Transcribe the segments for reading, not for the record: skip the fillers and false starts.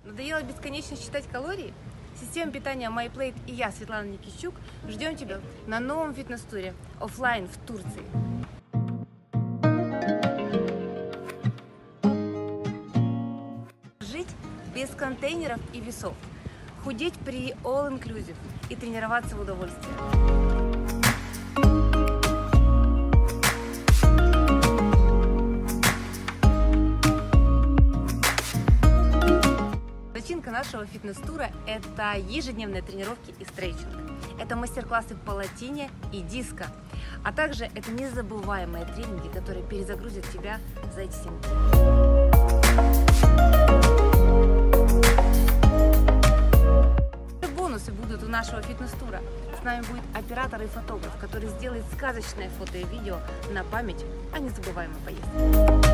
Надоело бесконечно считать калории? Система питания MyPlate и я, Светлана Никитчук, ждем тебя на новом фитнес-туре оффлайн в Турции. Жить без контейнеров и весов, худеть при all-inclusive и тренироваться в удовольствие. Начинка нашего фитнес-тура – это ежедневные тренировки и стретчинг. Это мастер-классы по латине и диско. А также это незабываемые тренинги, которые перезагрузят тебя за эти 7 дней. Бонусы будут у нашего фитнес-тура. С нами будет оператор и фотограф, который сделает сказочное фото и видео на память о незабываемой поездке.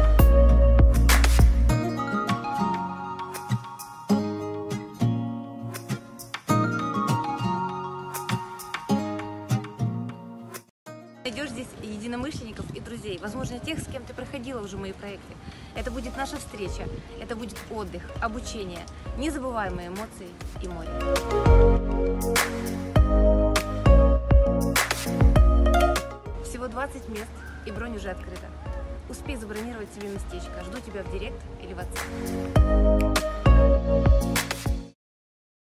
Найдешь здесь единомышленников и друзей, возможно, тех, с кем ты проходила уже мои проекты. Это будет наша встреча, это будет отдых, обучение, незабываемые эмоции и море. Всего 20 мест, и бронь уже открыта. Успей забронировать себе местечко. Жду тебя в директ или в WhatsApp.